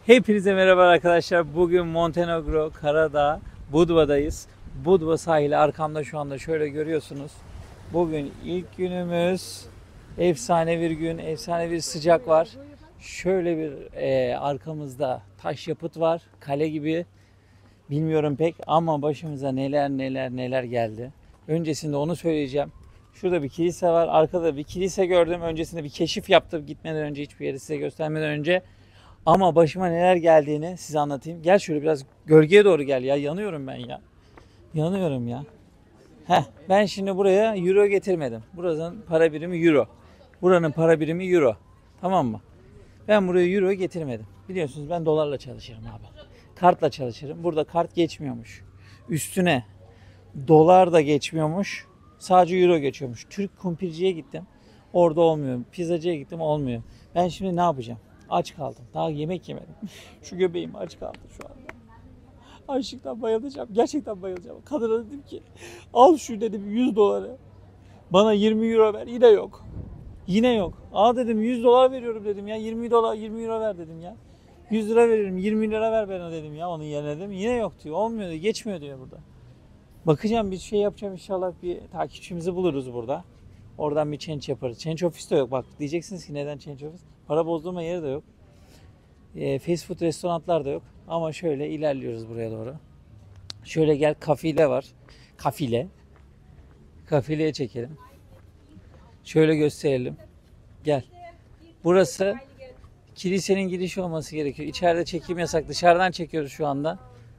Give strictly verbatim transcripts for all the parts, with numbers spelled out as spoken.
Hepinize merhaba arkadaşlar. Bugün Montenegro, Karadağ, Budva'dayız. Budva sahili arkamda şu anda şöyle görüyorsunuz. Bugün ilk günümüz. Efsane bir gün, efsane bir sıcak var. Şöyle bir e, arkamızda taş yapıt var. Kale gibi. Bilmiyorum pek ama başımıza neler neler neler geldi. Öncesinde onu söyleyeceğim. Şurada bir kilise var. Arkada bir kilise gördüm. Öncesinde bir keşif yaptım. Gitmeden önce, hiçbir yeri size göstermeden önce. Ama başıma neler geldiğini size anlatayım. Gel şöyle biraz gölgeye doğru gel ya. Yanıyorum ben ya. Yanıyorum ya. Heh, ben şimdi buraya euro getirmedim. Buranın para birimi euro. Buranın para birimi euro. Tamam mı? Ben buraya euro getirmedim. Biliyorsunuz ben dolarla çalışırım abi. Kartla çalışırım. Burada kart geçmiyormuş. Üstüne dolar da geçmiyormuş. Sadece euro geçiyormuş. Türk kumpirciye gittim. Orada olmuyor. Pizzacıya gittim, olmuyor. Ben şimdi ne yapacağım? Aç kaldım. Daha yemek yemedim. Şu göbeğim aç kaldı şu anda. Açlıktan bayılacağım. Gerçekten bayılacağım. Kadına dedim ki al şu dedim yüz doları. Bana yirmi euro ver. Yine yok. Yine yok. Aa dedim yüz dolar veriyorum dedim ya. yirmi dolar yirmi euro ver dedim ya. yüz lira veririm. yirmi lira ver bana dedim ya. Onun yerine dedim. Yine yok diyor. Olmuyor diyor. Geçmiyor diyor burada. Bakacağım, bir şey yapacağım inşallah, bir takipçimizi buluruz burada. Oradan bir change yaparız. Change office de yok. Bak diyeceksiniz ki neden change office? Para bozdurma yeri de yok. E, fast food restoranlar da yok. Ama şöyle ilerliyoruz buraya doğru. Şöyle gel, kafile var. Kafile. Kafileye çekelim. Şöyle gösterelim. Gel. Burası kilisenin girişi olması gerekiyor. İçeride çekim yasak. Dışarıdan çekiyoruz şu anda.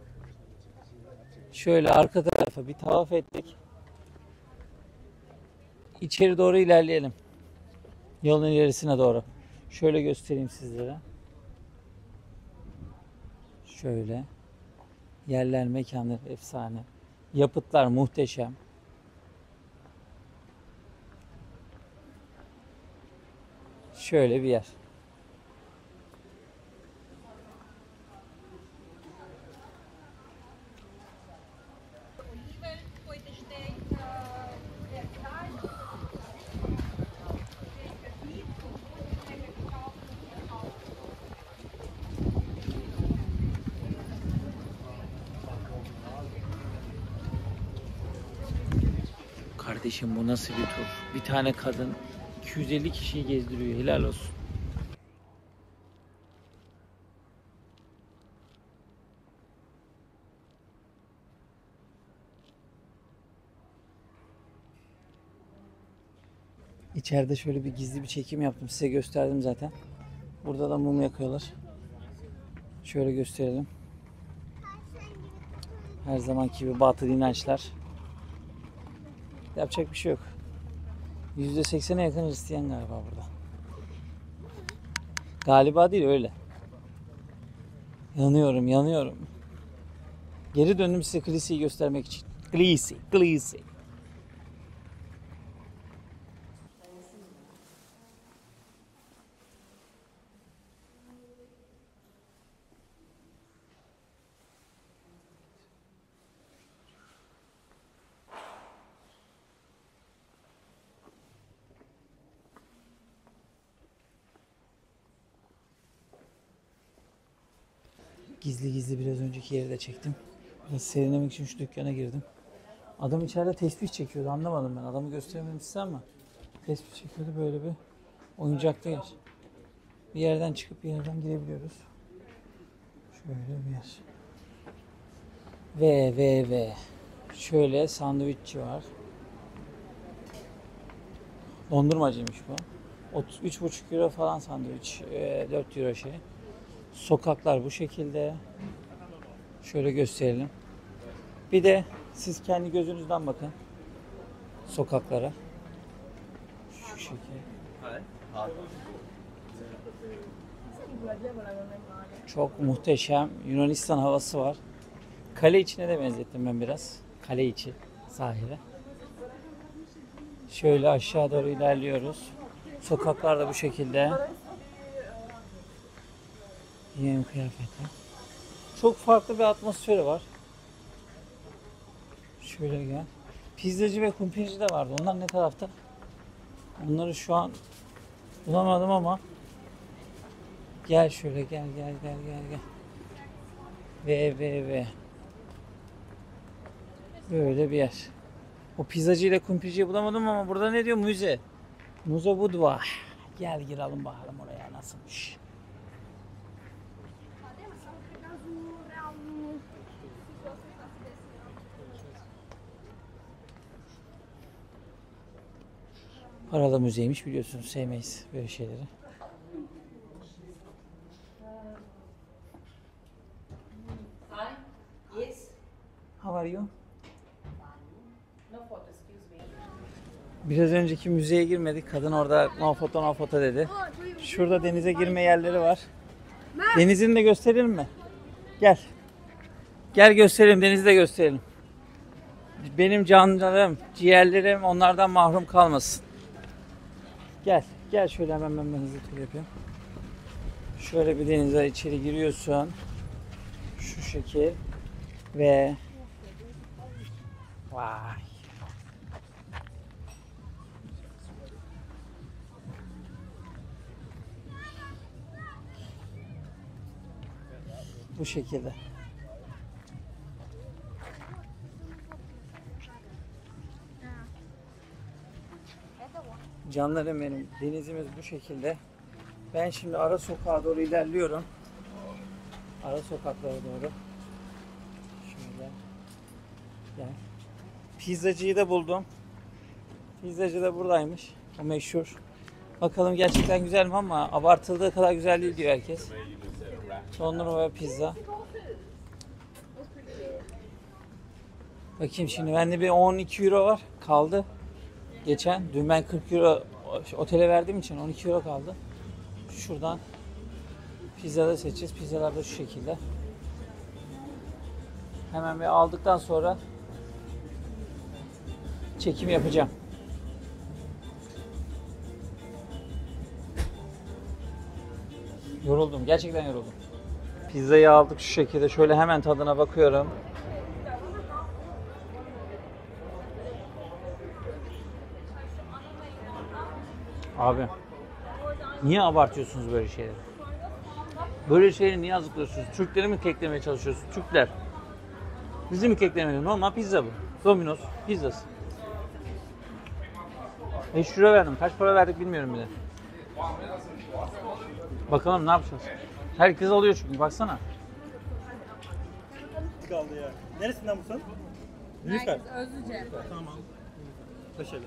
Şöyle arka tarafa bir tavaf ettik. İçeri doğru ilerleyelim. Yolun ilerisine doğru. Şöyle göstereyim sizlere. Şöyle. Yerler, mekanlar efsane. Yapıtlar muhteşem. Şöyle bir yer. Kardeşim bu nasıl bir tur? Bir tane kadın iki yüz elli kişiyi gezdiriyor. Helal olsun. İçeride şöyle bir gizli bir çekim yaptım. Size gösterdim zaten. Burada da mum yakıyorlar. Şöyle gösterelim. Her zamanki gibi batıl inançlar. Yapacak bir şey yok. yüzde seksene yakın Hristiyan galiba burada. Galiba değil, öyle. Yanıyorum, yanıyorum. Geri döndüm size kiliseyi göstermek için. Kilise, kilise. Gizli gizli biraz önceki yeri de çektim. Biraz serinlemek için şu dükkana girdim. Adam içeride tesbih çekiyordu, anlamadım ben. Adamı göstermedim size ama tesbih çekiyordu, böyle bir oyuncaklı yer. Bir yerden çıkıp bir yerden girebiliyoruz. Şöyle bir yer. Ve ve ve şöyle sandviççi var. Dondurmacıymış bu. üç buçuk euro falan sandviç. dört euro şey. Sokaklar bu şekilde. Şöyle gösterelim. Bir de siz kendi gözünüzden bakın sokaklara. Şu şekilde. Çok muhteşem Yunanistan havası var. Kale içine de benzettim ben biraz. Kale içi sahile. Şöyle aşağı doğru ilerliyoruz. Sokaklar da bu şekilde. Yeni kıyafetler. Çok farklı bir atmosferi var. Şöyle gel. Pizzacı ve kumpirci de vardı. Onlar ne tarafta? Onları şu an bulamadım ama Gel şöyle gel gel gel gel gel. Ve ve ve. Böyle bir yer. O pizzacı ile kumpirciyi bulamadım ama burada ne diyor? Müze. Müze Budva. Gel girelim bakalım oraya nasılmış. Paralı müzeymiş, biliyorsunuz, sevmeyiz böyle şeyleri. How are you? Biraz önceki müzeye girmedik. Kadın orada no foto no foto dedi. Şurada denize girme yerleri var. Denizini de gösterelim mi? Gel. Gel gösterelim, denizi de gösterelim. Benim canlarım, ciğerlerim onlardan mahrum kalmasın. Gel. Gel şöyle hemen ben, ben hızlı tur yapayım. Şöyle bir denize içeri giriyorsun. Şu şekil. Ve vay. Bu şekilde. Canlarım benim, denizimiz bu şekilde. Ben şimdi ara sokağa doğru ilerliyorum. Ara sokaklara doğru. Şöyle. Gel. Pizzacıyı da buldum. Pizzacı da buradaymış. O meşhur. Bakalım gerçekten güzel mi, ama abartıldığı kadar güzel değil diyor herkes. Dondurma ve pizza. Bakayım şimdi, bende bir on iki euro var. Kaldı. Geçen. Dün ben kırk euro otele verdiğim için on iki euro kaldı. Şuradan pizza da seçeceğiz. Pizzalar da şu şekilde. Hemen bir aldıktan sonra çekim yapacağım. Yoruldum. Gerçekten yoruldum. Pizzayı aldık şu şekilde. Şöyle hemen tadına bakıyorum. Abi, niye abartıyorsunuz böyle şeyleri? Böyle şeyleri niye azıklıyorsunuz? Türkleri mi keklemeye çalışıyorsunuz? Türkler. Bizi mi keklemeye? Normal pizza bu. Domino's pizzası. beş euro verdim. Kaç para verdik bilmiyorum bile. Bakalım ne yapacağız? Herkes alıyor çünkü, baksana. Kaldı ya. Neresinden bu sen? Nilüfer. Özlüce. Tamam. Taşeli.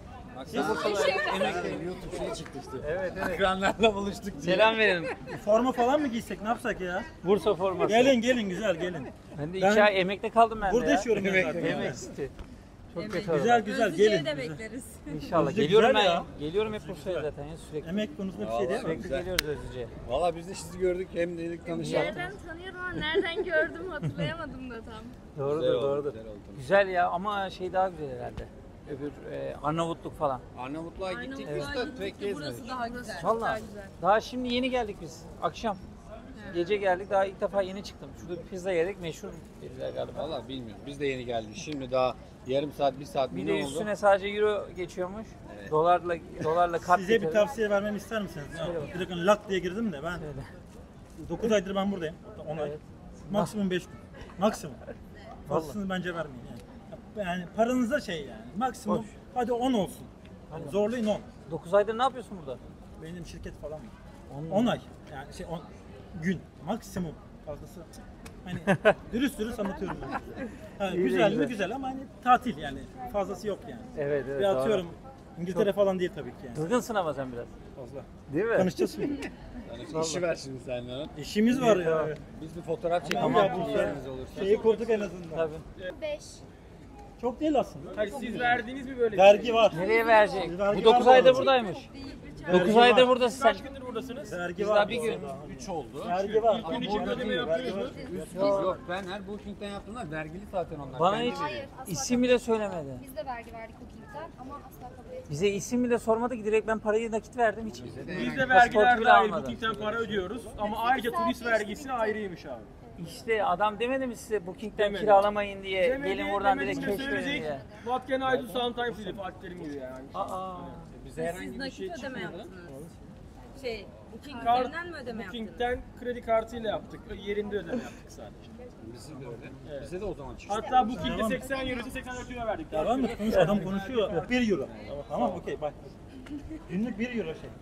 YouTube şey çıktı işte. Evet evet. Ekranlarla buluştuk diye. Selam verelim. Forma falan mı giysek, ne yapsak ya? Bursa forması. Gelin gelin güzel gelin. Ben de Ben- iki ay emekte kaldım ben de Burada ya. yaşıyorum ben Emek- zaten. Emek isti. Çok Emek. kötü oldu. Güzel güzel Özlüce'ye gelin. de Güzel. bekleriz. İnşallah. Özlüce Geliyorum güzel ben ya. ya. Geliyorum hep Bursa'ya güzel. zaten ya, sürekli. Emek konusunda bir şey değil mi? Sürekli Güzel. geliyoruz Özlüce'ye. Valla biz de sizi gördük hem dedik tanışalım. Nereden tanıyorum ama nereden gördüm hatırlayamadım da tam. Doğrudur Güzel oldu, doğrudur. güzel oldu. Güzel ya, ama şey daha güzel herhalde. Öbür e, Arnavutluk falan. Arnavutluğa gittik Arnavutluğa biz de gittik pek de gezmedik. burası daha güzel. Vallahi. Daha güzel. Daha şimdi yeni geldik biz. Akşam. Gece geldik, daha ilk defa yeni çıktım. Şurada bir pizza yedik, meşhur dediler galiba. Valla bilmiyorum. Biz de yeni geldik. Şimdi daha yarım saat, bir saat Bir mi de ne oldu? üstüne sadece euro geçiyormuş. Evet. Dolarla dolarla kat Size bir getirdi. tavsiye vermemi ister misiniz? Ya, direkt hani lak diye girdim de ben Söyle. dokuz aydır ben buradayım. on ay. Evet. Maksimum beş gün. Maksimum. Fazlasını bence vermeyin yani. Yani paranıza şey yani. Maksimum Hoş. hadi on olsun. Yani zorlayın on. dokuz aydır ne yapıyorsun burada? Benim şirket falan mı? On on ay. Yani şey on gün maksimum. Fazlası. Hani dürüst dürüst anlatıyorum ben size. Ha, İyi de güzel mi güzel. güzel ama hani tatil yani. Fazlası yok yani. Evet evet. Bir doğru. atıyorum İngiltere falan değil tabii ki yani. Kızgınsın ama sen biraz. Fazla. Değil mi? Tanışacağız şimdi. Yani işi ver şimdi senden. İşimiz var ya. Biz bir fotoğraf çekelim. Tamam. Tamam. Yeriniz olursa. Şeyi kurduk en azından. Tabii. beş. Çok değil aslında. Hayır, siz verdiğiniz bir böyle Vergi var. Nereye verecek? Vergi Bu dokuz var aydır bu buradaymış. Vergi dokuz var. aydır buradasın sen. Kaç gündür buradasınız? Vergi Biz var. daha bir bu gün. arada. üç oldu. Vergi var. İlk gün için Burada ödeme değil, vergi yapıyorsunuz. var. Yok, yok ben her booking'den yaptığımda vergili zaten onlar. Bana Kendi hiç Hayır, asla isim bile söylemedi. Biz de vergi verdik Booking'den ama asla kabul etmedik. Bize isim bile sormadı ki, direkt ben parayı nakit verdim hiç. Bize de Biz yani. de Pasport vergiler bile dahil almadı. Booking'den para ödüyoruz ama ayrıca turist vergisine ayrıymış abi. İşte adam demedi mi size Booking'den Demedi. kiralamayın diye, Demedi, gelin buradan demedi, direkt işte keşfedin söyleyecek. diye. What can I do sometimes dedi Fatih Terim gibi yani. Aa. Bize herhangi Siz bir nakit şey ödeme çıkmadı. yaptınız. Şey, Booking Kart- üzerinden mi ödeme yaptınız? Booking'den kredi kartıyla yaptık. Yerinde ödeme yaptık sadece. Bizim de öyle. Evet. Bize de o zaman çıktı. Hatta Booking'de seksen eurosu seksen dört euro verdik. Tamam mı? Konuş, adam konuşuyor. bir euro. Tamam okey bak. Günlük bir euro şey.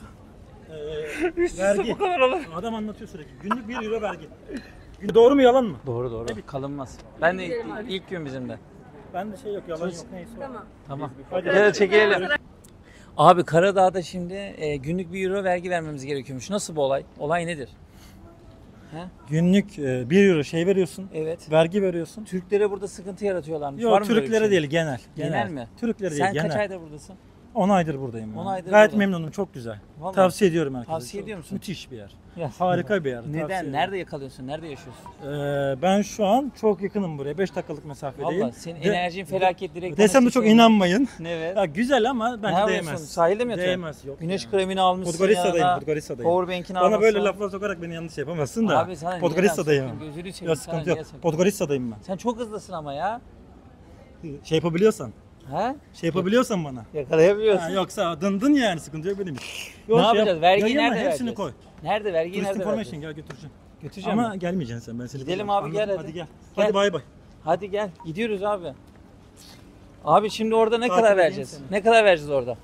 Ee, vergi. Adam anlatıyor sürekli. Günlük bir euro vergi. Gün- Doğru mu yalan mı? Doğru doğru. Kalınmaz. Ben de ilk, ilk gün bizim de. Ben de şey yok yalan yok neyse. Tamam. Tamam. Hadi. Gel çekelim. Abi Karadağ'da şimdi e, günlük bir euro vergi vermemiz gerekiyormuş. Nasıl bu olay? Olay nedir? He? Günlük e, bir euro şey veriyorsun. Evet. Vergi veriyorsun. Türklere burada sıkıntı yaratıyorlarmış. Var Yok mı böyle bir Türklere şey? değil genel. Genel mi? Türklere değil Sen genel. kaç aydır buradasın? on aydır buradayım. ben. on aydır Gayet burada. memnunum çok güzel. Vallahi. Tavsiye ediyorum herkese. Tavsiye Çok ediyor musun? Müthiş bir yer. Ya. Harika bir yer. tavsiye Neden? ederim. Nerede yakalıyorsun? Nerede yaşıyorsun? Ee, ben şu an çok yakınım buraya. beş dakikalık mesafedeyim. Valla senin De- enerjin felaket direkt. Desem de bana çok çekiyor. inanmayın. Evet. Ya güzel ama Ne bence yapıyorsun? değmez. Sahilde mi yatıyorsun? Değmez yok. Güneş ya. kremini almışsın Podgorica'dayım, yanına. Podgorica'dayım. Powerbank'ini Bana böyle almışsın. laflar sokarak beni yanlış yapamazsın da. Abi sana niye Podgorica'dayım. laf sokuyorsun? Gözünü seveyim, Ya sana sıkıntı niye yok. sokuyorsun? Podgorica'dayım ben. Sen çok hızlısın ama ya. Şey yapabiliyorsan. Ha? Şey yapabiliyorsan bana. Yakalayabiliyorsun. Ha, yoksa dındın yani sıkıntı yok benim. Yok, Ne şey yapacağız? yap- Vergiyi yayınla, nerede hepsini vereceğiz? koy. Nerede vergiyi Turist nerede information vereceğiz? gel götüreceğim. Götüreceğim Ama mi? gelmeyeceksin sen ben seni. Gidelim koyacağım. abi, gel Anladım, hadi. Hadi gel. Gel. Hadi bay bay. Hadi gel. Gidiyoruz abi. Abi şimdi orada ne Takip kadar edeyim vereceğiz? seni. Ne kadar vereceğiz orada?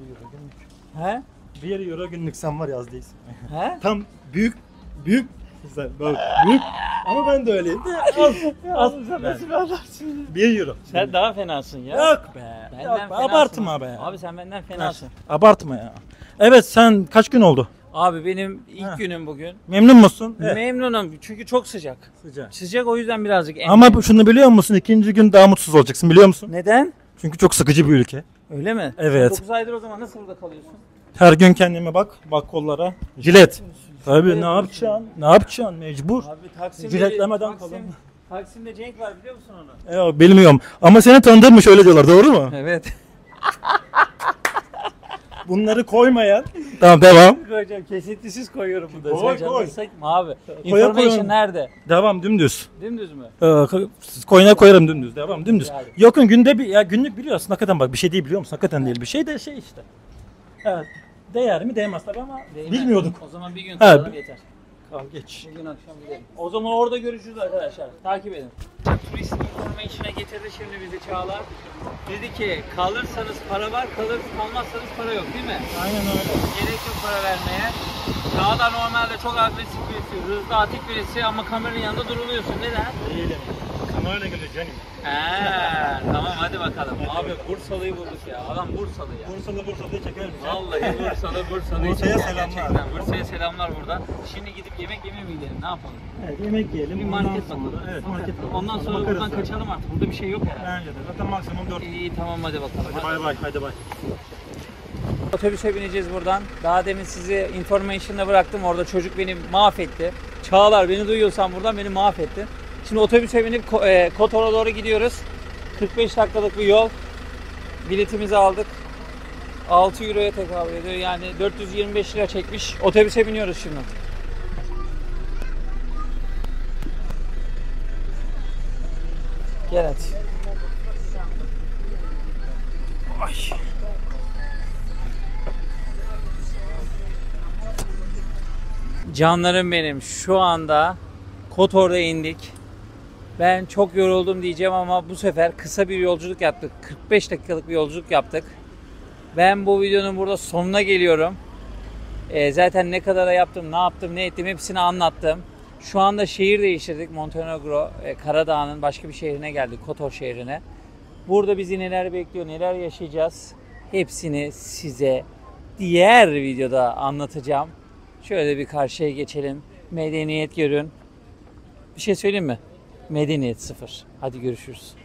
He? bir euro günlük sen var yaz değilsin. He? Tam büyük büyük güzel böyle büyük ama ben de öyleyim de az az Sen nasıl bir adamsın? bir euro. Sen daha fenasın ya. Yok be. Benden Yok be. fenasın. Abartma be. Abi sen benden fenasın. Abartma ya. Evet sen kaç gün oldu? Abi benim ilk Ha. günüm bugün. Memnun musun? Evet. Memnunum çünkü çok sıcak. Sıcak. Sıcak o yüzden birazcık en- Ama bu- şunu biliyor musun? İkinci gün daha mutsuz olacaksın biliyor musun? Neden? Çünkü çok sıkıcı bir ülke. Öyle mi? Evet. dokuz aydır o zaman nasıl burada kalıyorsun? Her gün kendime bak, bak kollara. Jilet. Tabii ne yapacaksın? Ne yapacaksın? Mecbur. Abi Taksim'de Jiletlemeden Taksim, kalın. Taksim'de Cenk var biliyor musun onu? Ya bilmiyorum. Ama seni tanıdırmış öyle diyorlar. Doğru mu? Evet. Bunları koymayan. Tamam devam. Koyacağım kesintisiz koyuyorum burada. Koy, Sen koy. canını sıkma abi. Koya Information koyun. nerede? Devam dümdüz. Dümdüz mü? Ee, ko- koyuna koyarım dümdüz. Devam dümdüz. Yani. Yakın günde bir ya günlük biliyorsun hakikaten bak bir şey değil biliyor musun? Hakikaten değil bir şey de şey işte. Evet. Değer mi değmez tabii ama Değmez. bilmiyorduk. O zaman bir gün Ha, kalalım bir- yeter. Tamam geç. Bugün akşam gidelim. O zaman orada görüşürüz arkadaşlar. Takip edin. Turist information'a getirdi şimdi bizi Çağlar. Dedi ki kalırsanız para var, kalır kalmazsanız para yok değil mi? Aynen öyle. Gerek yok para vermeye. Çağlar normalde çok agresif birisi, hızlı atik birisi ama kameranın yanında duruluyorsun. Neden? Değilim. Sana öyle geliyor canım. Eee tamam hadi bakalım. Abi Bursalı'yı bulduk ya. Adam Bursalı ya. Bursalı Bursa'da çeker misin? Vallahi Bursalı Bursalı. Bursa'ya selamlar. Gerçekten Bursa'ya selamlar buradan. Şimdi gidip yemek yemeye mi gidelim? Ne yapalım? Evet yemek yiyelim. Bir ondan market sonra- bakalım. Evet market bakalım. Ondan sonra bakarız buradan zaten. kaçalım artık. Burada bir şey yok herhalde. Bence de. Zaten maksimum dört. İyi tamam hadi bakalım. Hadi bay bay. Hadi bay. Otobüse bineceğiz buradan. Daha demin sizi information'da bıraktım. Orada çocuk beni mahvetti. Çağlar beni duyuyorsan buradan beni mahvetti. Şimdi otobüse binip Ko- e, Kotor'a doğru gidiyoruz. kırk beş dakikalık bir yol. Biletimizi aldık. altı euroya tekabül ediyor. Yani dört yüz yirmi beş lira çekmiş. Otobüse biniyoruz şimdi. Gel hadi. Ay. Canlarım benim şu anda Kotor'da indik. Ben çok yoruldum diyeceğim ama bu sefer kısa bir yolculuk yaptık. kırk beş dakikalık bir yolculuk yaptık. Ben bu videonun burada sonuna geliyorum. E, zaten ne kadara yaptım, ne yaptım, ne ettim hepsini anlattım. Şu anda şehir değiştirdik. Montenegro, e, Karadağ'ın başka bir şehrine geldik. Kotor şehrine. Burada bizi neler bekliyor, neler yaşayacağız. Hepsini size diğer videoda anlatacağım. Şöyle bir karşıya geçelim. Medeniyet görün. Bir şey söyleyeyim mi? Medeniyet sıfır. Hadi görüşürüz.